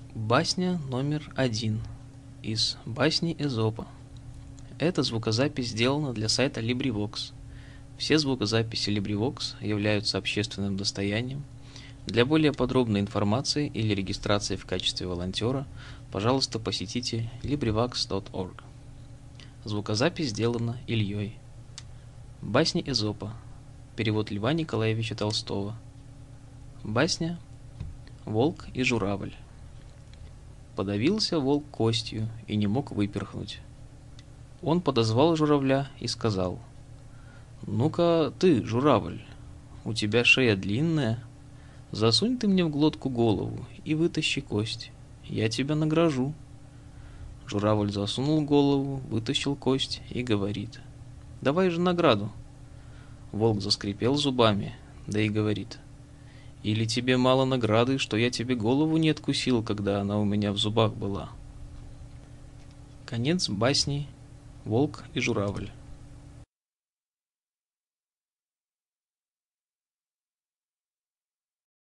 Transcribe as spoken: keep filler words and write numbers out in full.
Басня номер один из басни Эзопа. Эта звукозапись сделана для сайта LibriVox. Все звукозаписи LibriVox являются общественным достоянием. Для более подробной информации или регистрации в качестве волонтера, пожалуйста, посетите LibriVox точка орг. Звукозапись сделана Ильей. Басни Эзопа. Перевод Льва Николаевича Толстого. Басня «Волк и журавль». Подавился волк костью и не мог выперхнуть. Он подозвал журавля и сказал: «Ну-ка ты, журавль, у тебя шея длинная, засунь ты мне в глотку голову и вытащи кость, я тебя награжу». Журавль засунул голову, вытащил кость и говорит: «Давай же награду». Волк заскрипел зубами, да и говорит: «Или тебе мало награды, что я тебе голову не откусил, когда она у меня в зубах была». Конец басни «Волк и журавль».